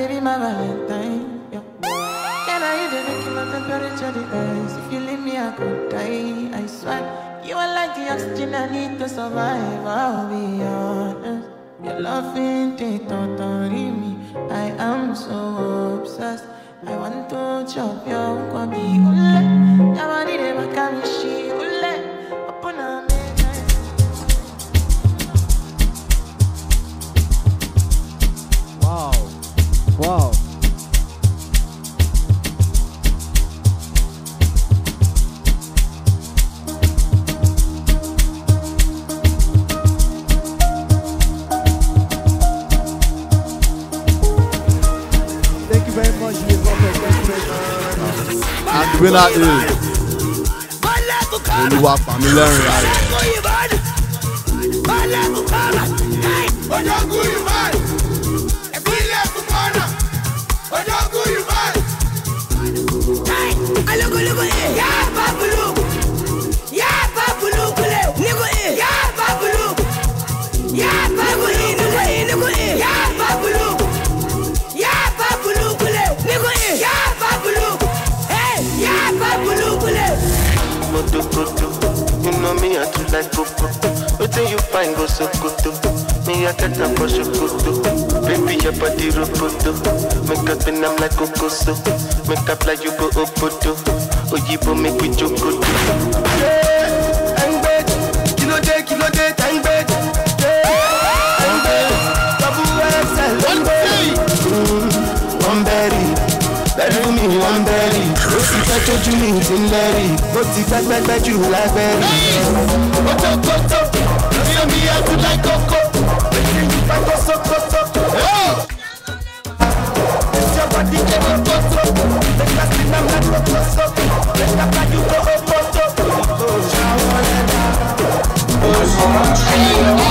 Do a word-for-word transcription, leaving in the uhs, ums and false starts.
baby, my Valentine. Yeah. Can I even make you my temperature the ice? If you leave me, I could die. I swear, you are like the oxygen I need to survive. I'll be honest. Your love ain't it, totally me. I am so obsessed. I want to chop your kwabi ule. Yamani de makamishi ule. Upona me. Wow. Wow. Thank you very much, Live Up. And the winner is Olúwa Pàmílẹ́rìn Ayọ̀. You know me, I do like cocoa. What do you find go so good? Me, I get up for shukudu. Baby, your body roboto. Make up and I'm like cocoa. Make up like you go opoto. Oh, you go make me choco. Yeah, I'm bad. Kilo day, kilo day, I'm bad. Yeah, I'm bad. Double X L, I'm bad. I'm bad. Bury me one berry. Ó ti fẹ́ tójú mi ti ń lẹ́rì. Ó ti fẹ́ pẹ́pẹ́ jù lágbẹ́rì. Kótó kótó, lórí omi ẹ̀kú láì kókó. Èyí ni pẹ́kọ́ sókótó. Ìjọ bọ́dí jẹ́ ní kótó. Lẹ́ka sí náà máa kókó sókè. Lẹ́ka kájú kó ó kótó. Ó ṣàwọn ẹ̀dá. Ó ṣàwọn ẹ̀dá.